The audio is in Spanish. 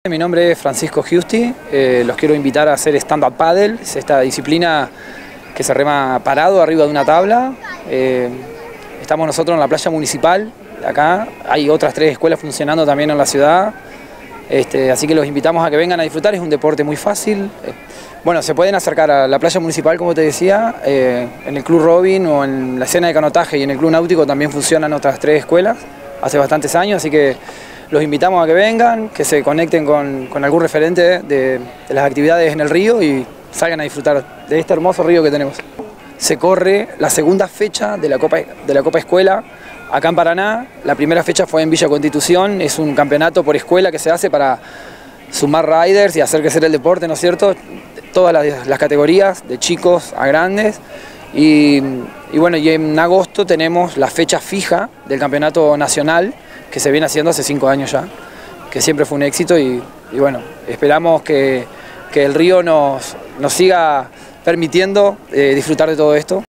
Mi nombre es Francisco Giusti, los quiero invitar a hacer stand-up paddle, es esta disciplina que se rema parado arriba de una tabla. Estamos nosotros en la playa municipal, acá hay otras 3 escuelas funcionando también en la ciudad, así que los invitamos a que vengan a disfrutar, es un deporte muy fácil. Bueno, se pueden acercar a la playa municipal, como te decía, en el Club Robin o en la escena de canotaje y en el Club Náutico también funcionan otras 3 escuelas, hace bastantes años, así que los invitamos a que vengan, que se conecten con algún referente de las actividades en el río y salgan a disfrutar de este hermoso río que tenemos. Se corre la segunda fecha de la Copa Escuela acá en Paraná. La primera fecha fue en Villa Constitución, es un campeonato por escuela que se hace para sumar riders y hacer crecer el deporte, ¿no es cierto? Todas las categorías, de chicos a grandes. Y bueno, y en agosto tenemos la fecha fija del campeonato nacional, que se viene haciendo hace 5 años ya, que siempre fue un éxito y bueno, esperamos que el río nos siga permitiendo disfrutar de todo esto.